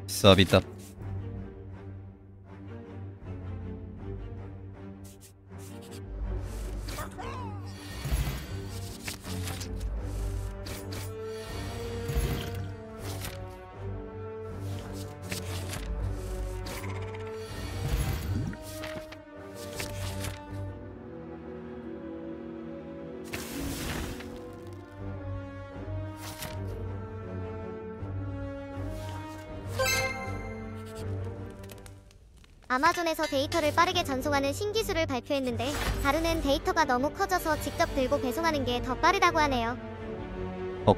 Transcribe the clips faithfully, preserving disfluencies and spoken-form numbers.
쌉이다. 아마존에서 데이터를 빠르게 전송하는 신기술을 발표했는데 다루는 데이터가 너무 커져서 직접 들고 배송하는 게 더 빠르다고 하네요. 헉.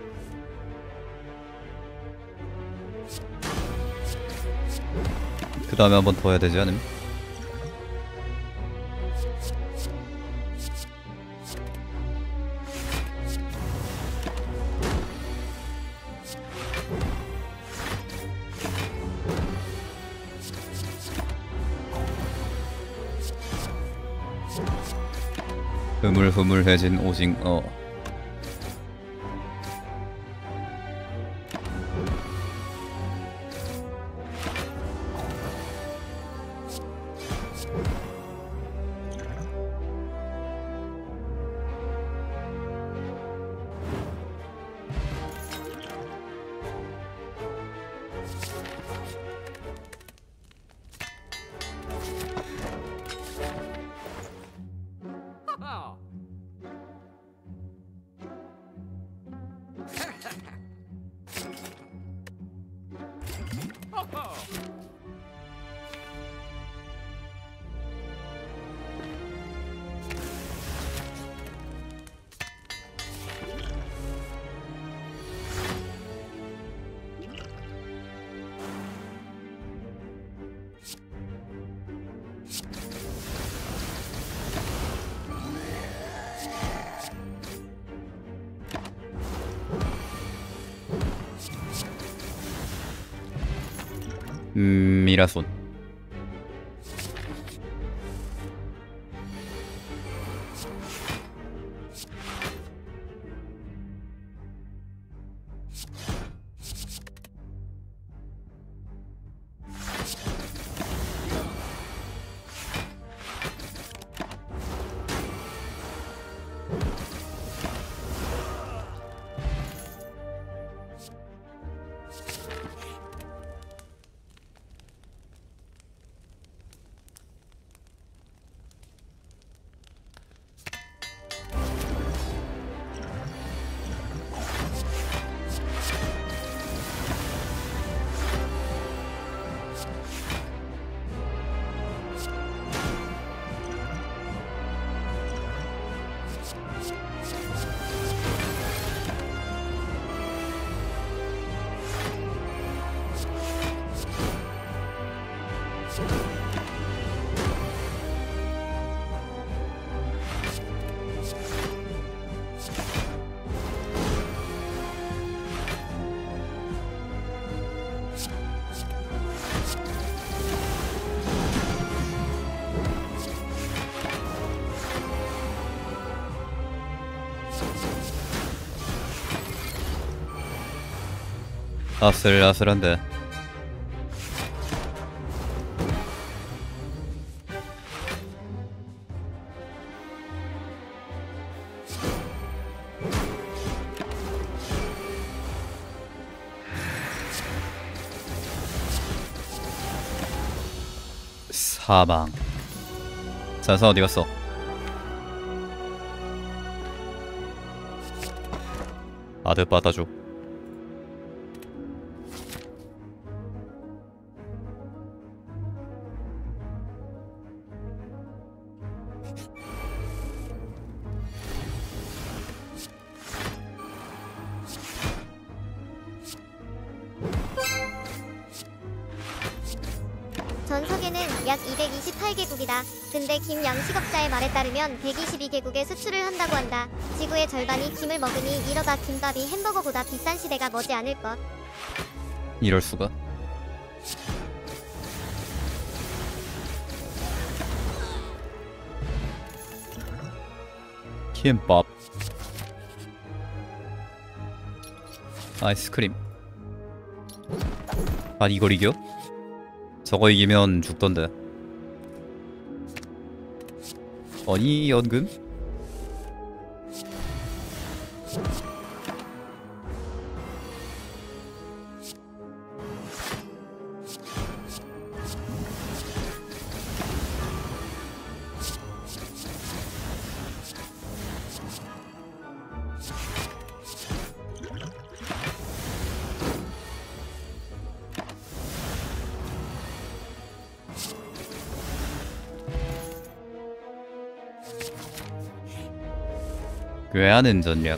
그 다음에 한 번 더 해야 되지 않음? 흐물흐물해진 오징어. 음, 미라손. 아슬아슬한데. 사망. 자서 어디 갔어? 아드 받아줘. 전 세계는 약 이백이십팔 개국이다. 근데 김 양식업자의 말에 따르면 백이십이 개국에 수출을 한다고 한다. 지구의 절반이 김을 먹으니 이러다 김밥이 햄버거보다 비싼 시대가 머지않을 것. 이럴 수가. 김밥. 아이스크림. 아니 이걸 이겨? 저거 이기면 죽던데. 아니 연금? 괴하는 전략.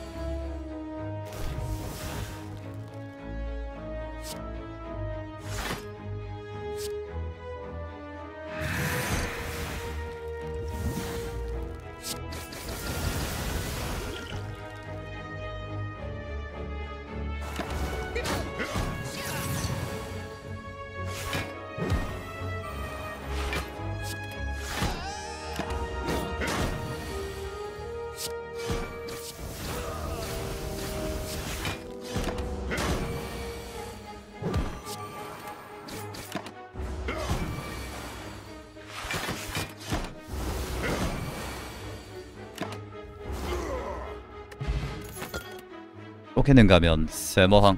로켓은 가면 세머항.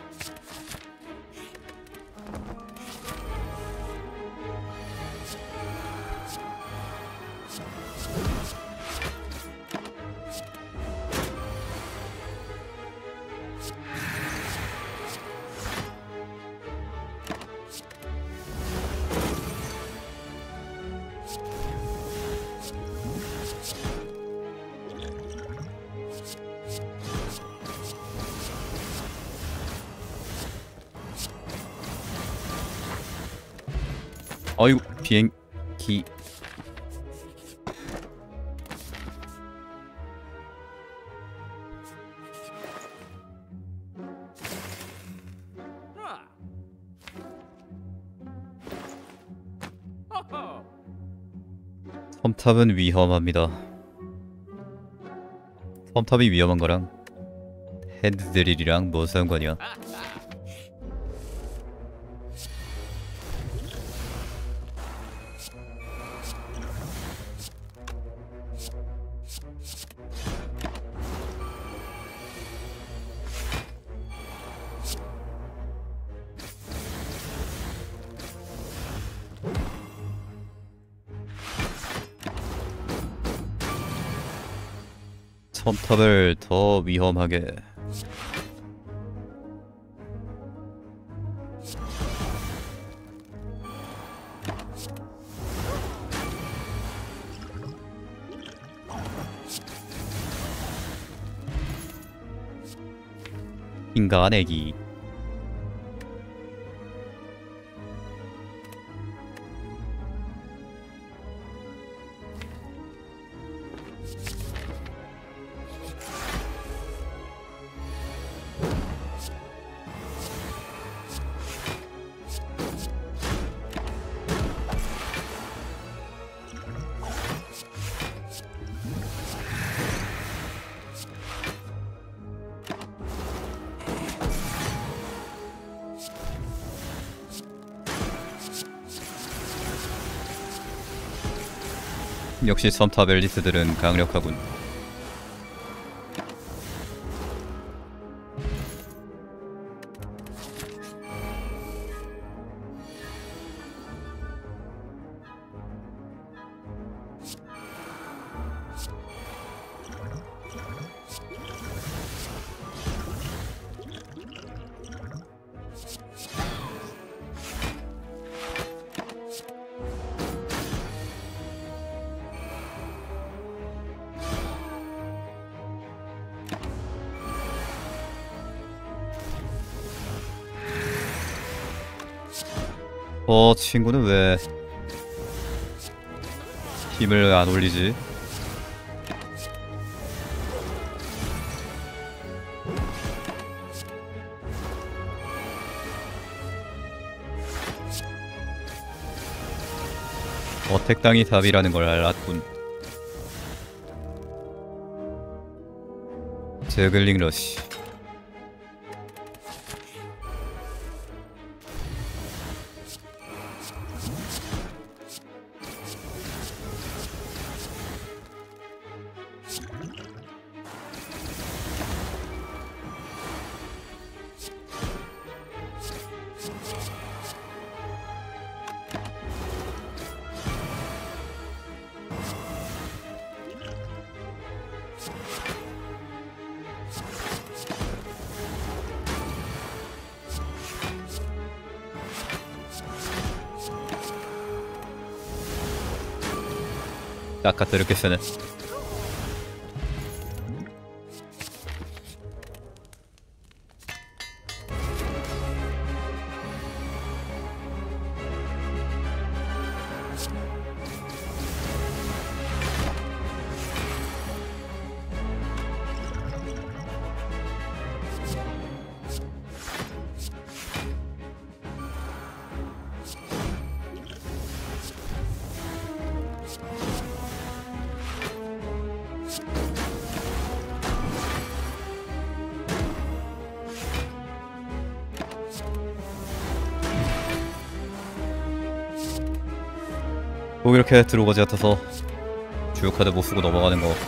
어이구 비행기. 섬탑은 위험합니다. 섬탑이 위험한 거랑 핸드드릴이랑 뭐 상관이야? 섬탑을 더 위험하게. 인간 애기. 역시 섬탑 엘리트들은 강력하군. 어, 친구는 왜 힘을 안 올리지? 어택당이 답이라는 걸 알았군. 제글링 러시. 아까 드럽게 쓰네. 꼭 이렇게 들어오지 같아서 주요 카드 못 쓰고 넘어가는 거.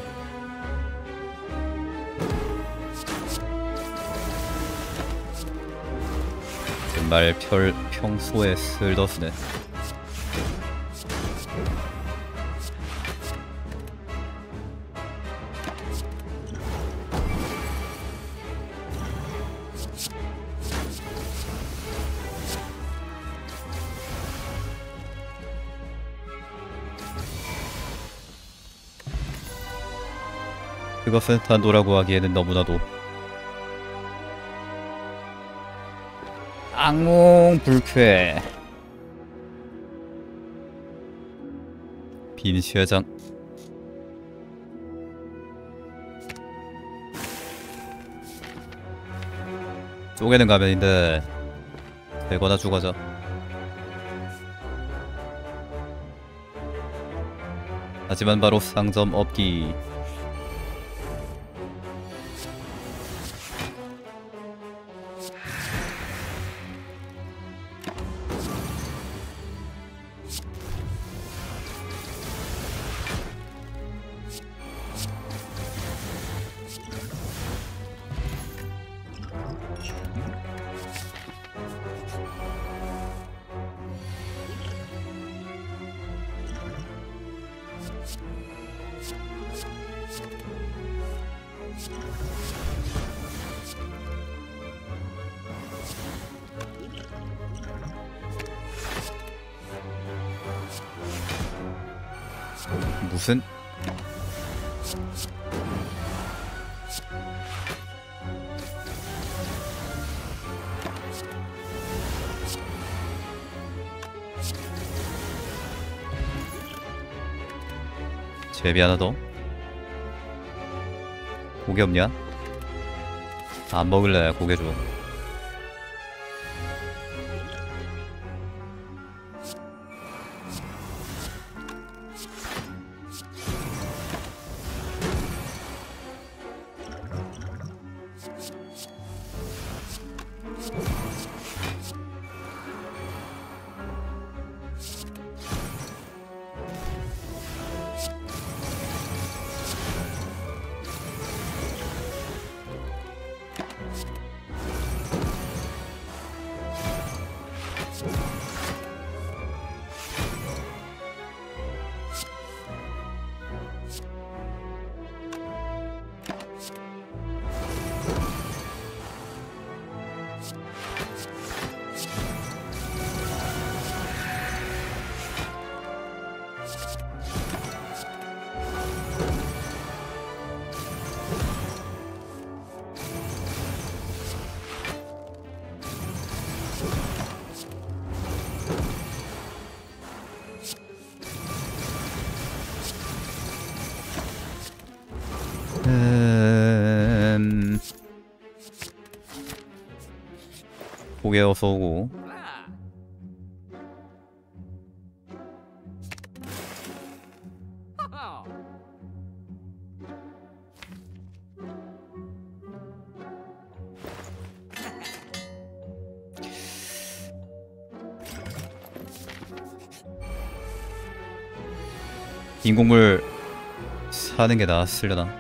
정말 별 평소에 쓸더스네. 그것은 단도라고 하기에는 너무나도 악몽 불쾌. 빈 시야장. 쪼개는 가면인데 되거나 죽어자. 하지만 바로 상점 없기. 무슨? 제비 하나 더? 고기 없냐? 안 먹을래. 고기 줘. 음... 고개 어서 오고. 인공물 사는 게 나았으려나?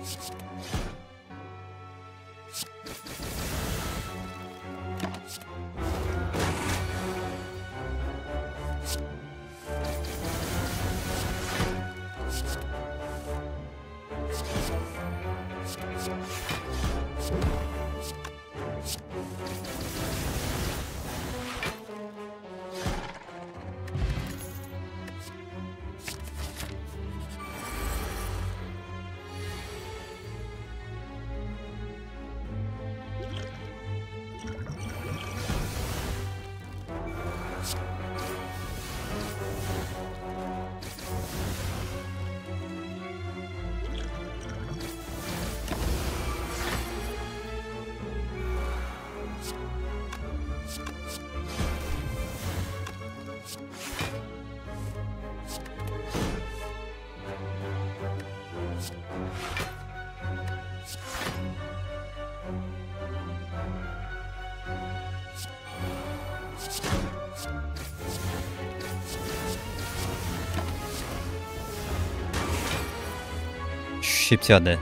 쉽지 않네.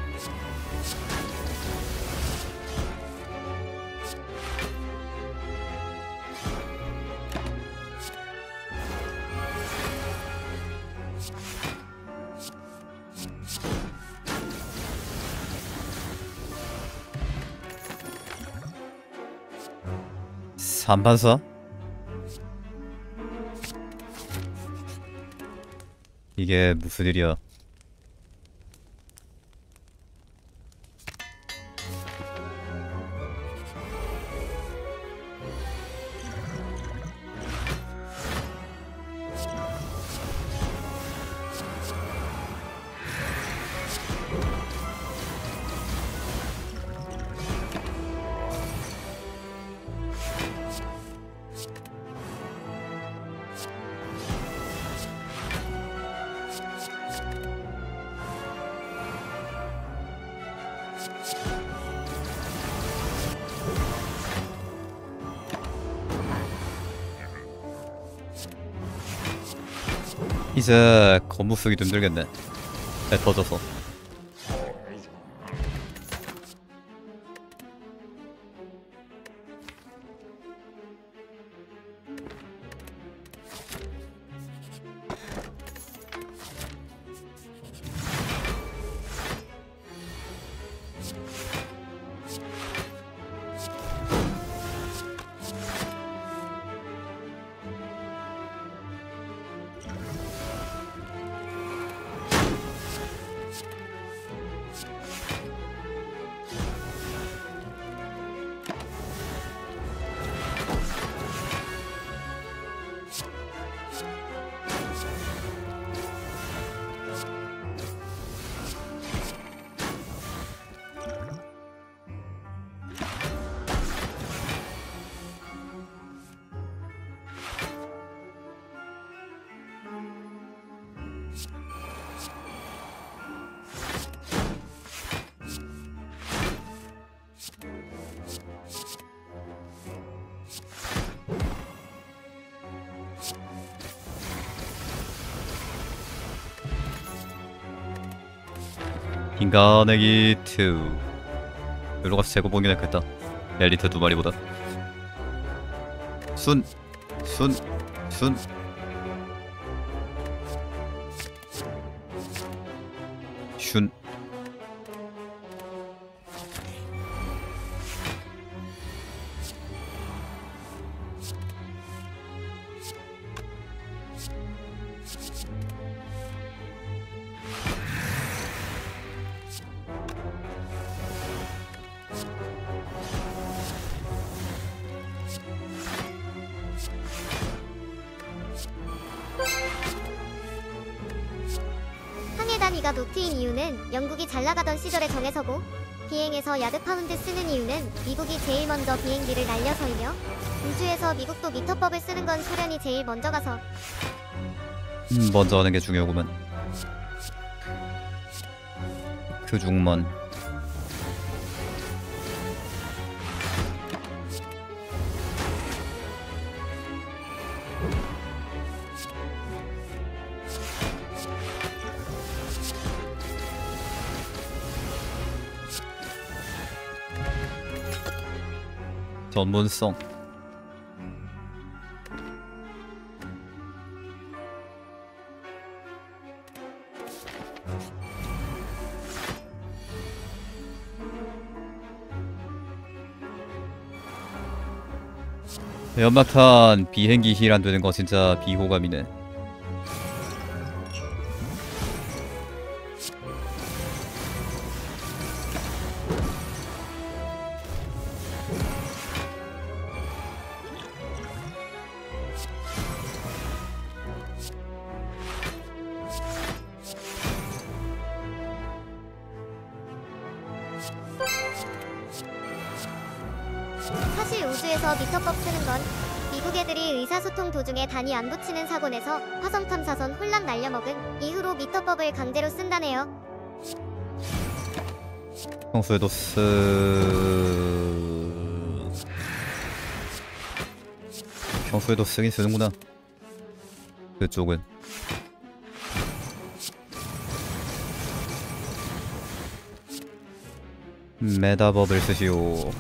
삼반사? 이게 무슨 일이야? 이제 건물 쓰기도 힘들겠네. 배 터져서. 인간애기 이. 여기로 가서 재고 보긴 했겠다. 엘리트 두 마리보다. 순! 순! 순! 슌. 항해 단위가 노트인 이유는 영국이 잘 나가던 시절에 정해서고, 비행에서 야드 파운드 쓰는 이유는 미국이 제일 먼저 비행기를 날려서이며, 우주에서 미국도 미터법을 쓰는 건 소련이 제일 먼저 가서. 음, 먼저 하는 게 중요하구만. 그 중만. 전문성. 연막탄 비행기 힐 안 되는 거 진짜 비호감이네. 사실 우주에서 미터법 쓰는 건 미국 애들이 의사소통 도중에 단위 안 붙이는 사고 내서 화성 탐사선 혼란 날려먹은 이후로 미터법을 강제로 쓴다네요. 평소에도 쓰... 평소에도 쓰긴 쓰는구나. 그쪽은. 메다법을 쓰시오.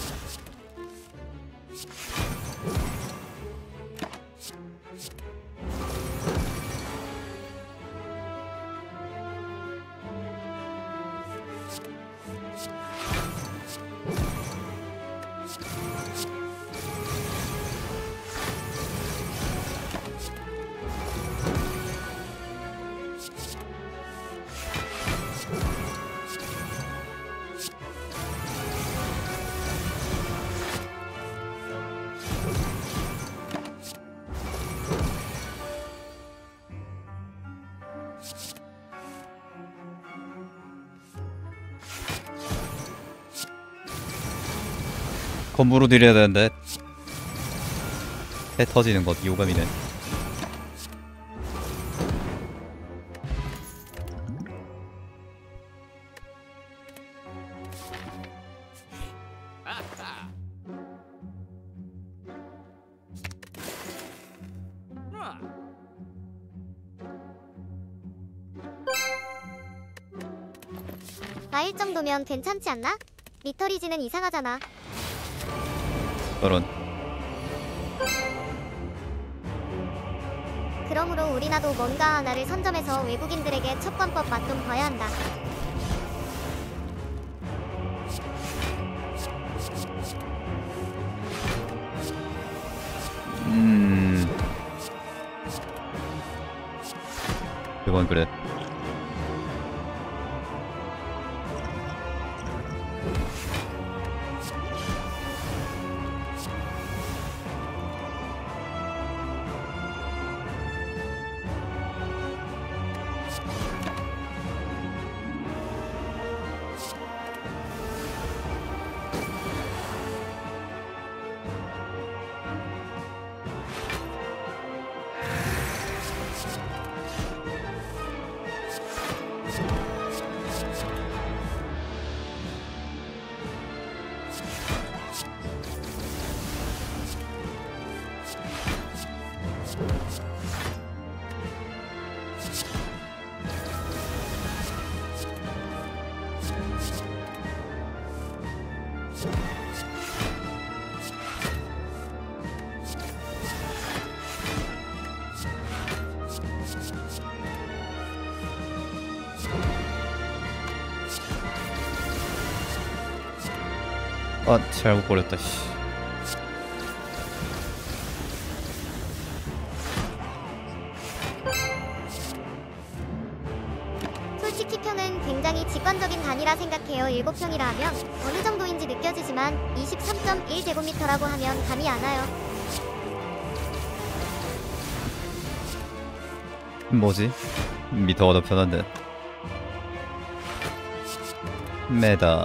건물로 들여야 되는데 해 터지는 것 요감이네. 나일 정도면 괜찮지 않나? 미터리지는 이상하잖아. 저런. 그러므로 우리나도 뭔가 하나를 선점해서 외국인들에게 첩관법 맛 좀 봐야 한다. 음... 그건 그래. 아, 잘못 버렸다, 씨. 솔직히 평은 굉장히 직관적인 단위라 생각해요. 일곱 평이라 하면 어느 정도인지 느껴지지만 이십삼 점 일 제곱미터라고 하면 감이 안 와요. 뭐지? 미터가 더 편한데. 메다.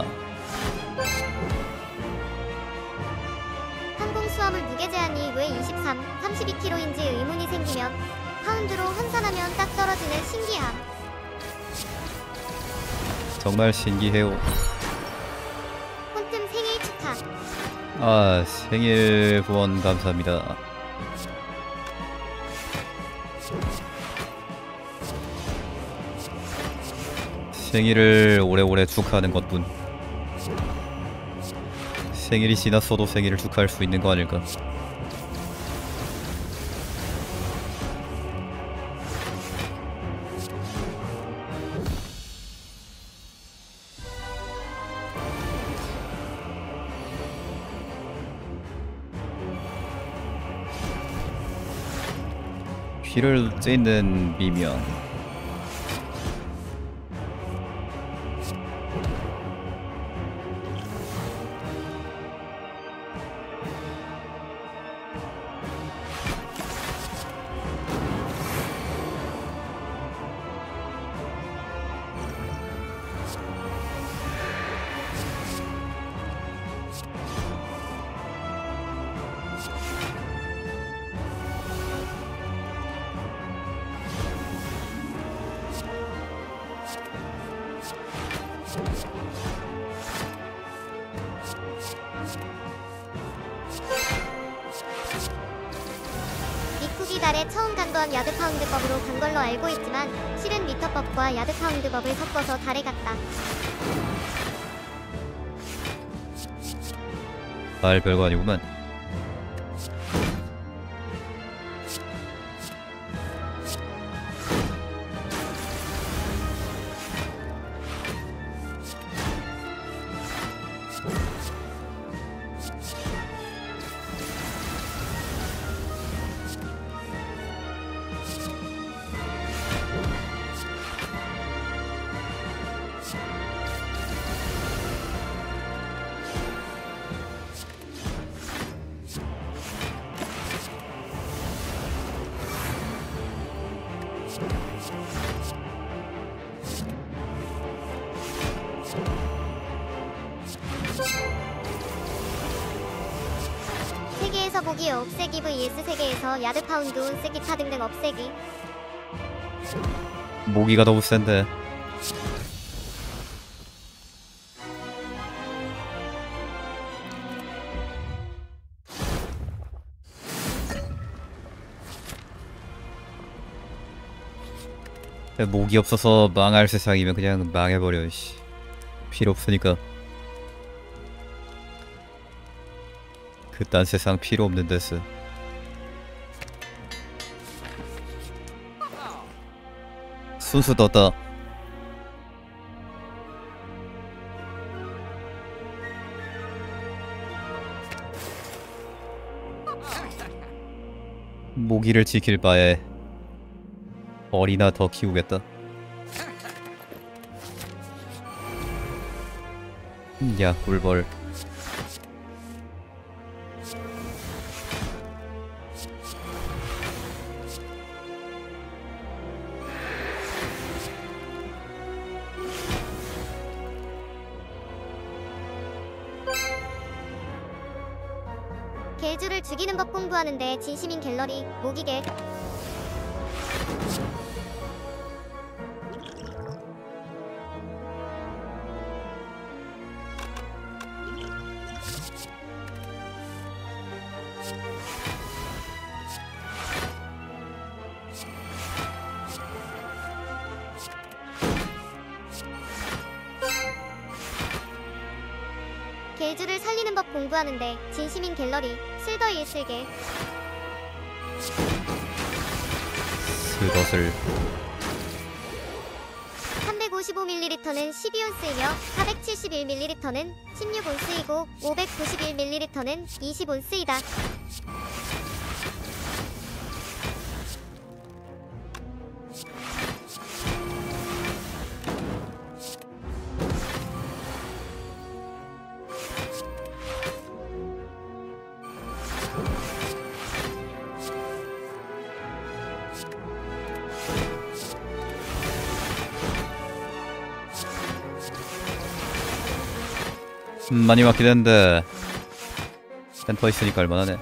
항공수화물 무게 제한이 왜 이십삼, 삼십이 킬로그램인지 의문이 생기면 파운드로 환산하면 딱 떨어지는 신기함. 정말 신기해요. 폰틈 생일 축하. 아, 생일 후원 감사합니다. 생일을 오래오래 축하하는 것뿐. 생일이 지났어도 생일을 축하할 수 있는 거 아닐까? 귀를 찌는 미명. 미쿠기 달에 처음 간도한 야드파운드법으로 간 걸로 알고 있지만 실은 미터법과 야드파운드법을 섞어서 달에 갔다. 알 별거 아니구만. 세계에서 보기 없애기 vs 세계에서 야드파운드 운세 기타 등등 없애기. 모기가 너무 센데. 모기 없어서 망할 세상이면 그냥 망해버려. 씨. 필요 없으니까. 그딴 세상 필요 없는 데스. 순수 떴다. 모기를 지킬 바에 어리나 더 키우겠다. 야 꿀벌. 겔주를 죽이는 법 공부하는데 진심인 갤러리 모기겔. 겔주를 살리는 법 공부하는데 진심인 갤러리 슬더일 슬게. 스덧을. 삼백오십오 밀리리터는 십이 온스이며 사백칠십일 밀리리터는 십육 온스이고 오백구십일 밀리리터는 이십 온스이다. 음, 많이 맞긴 했는데 센터 있으니까 얼마나네.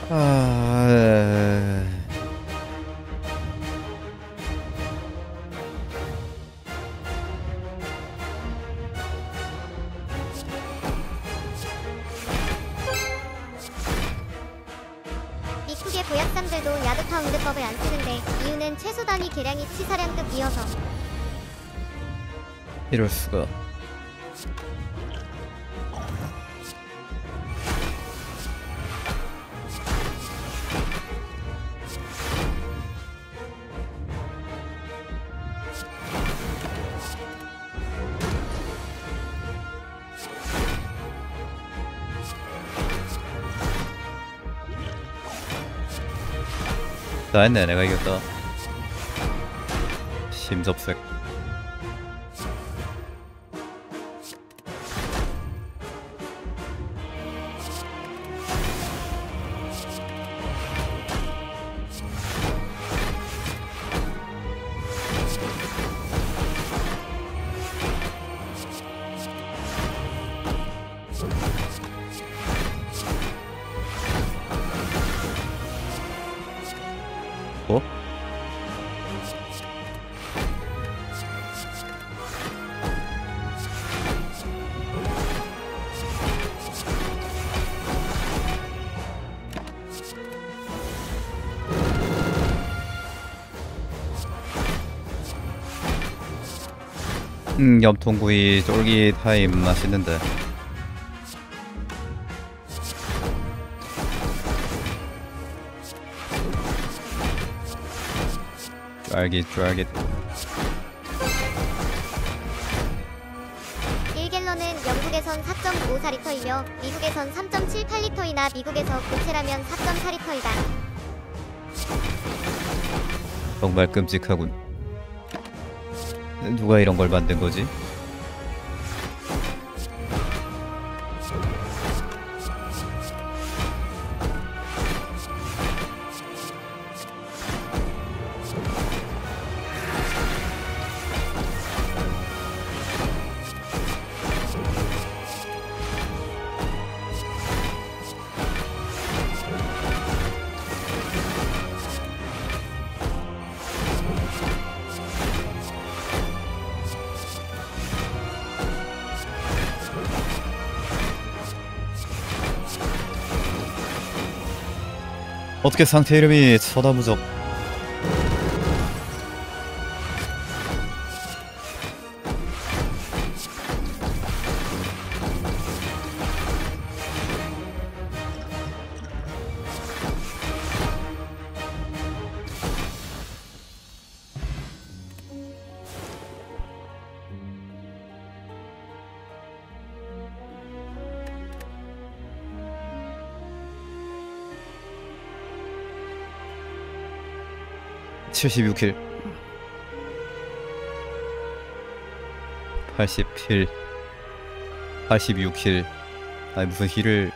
아... 미국의 보약상들도 야드파운드법을 안 쓰는데 이유는 최소 단위 계량이 치사량급이어서. 이럴 수가. 다 했네. 내가 이겼다. 심접색. 어? 음, 염통구이 쫄깃타임 맛있는데. 쫄깃쫄깃. 일 갤런은 영국에선 사 점 오사 리터이며 미국에선 삼 점 칠팔 리터이나 미국에서 고체라면 사 점 사 리터이다. 정말 끔찍하군. 누가 이런 걸 만든 거지? 어떻게 상태 이름이 서다무적. 칠십육 킬 팔십 킬 팔십육 킬. 아니 무슨 힐을